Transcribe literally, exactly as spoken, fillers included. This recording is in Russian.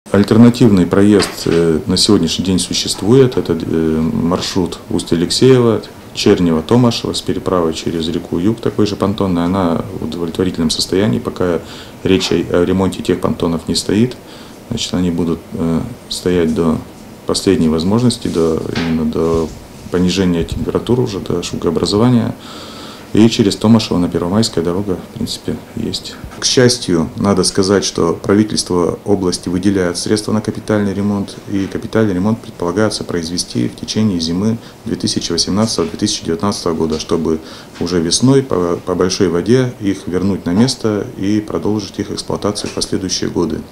Альтернативный проезд на сегодняшний день существует. Это маршрут Усть-Алексеево, Чернево, Томашево с переправой через реку Юг, такой же понтонный. Она в удовлетворительном состоянии, пока речь о ремонте тех понтонов не стоит. Значит, они будут стоять до последней возможности, до, именно до понижения температуры, уже до шугообразования. И через Томашево на Первомайская дорога, в принципе, есть. К счастью, надо сказать, что правительство области выделяет средства на капитальный ремонт, и капитальный ремонт предполагается произвести в течение зимы две тысячи восемнадцатого — две тысячи девятнадцатого года, чтобы уже весной по, по большой воде их вернуть на место и продолжить их эксплуатацию в последующие годы.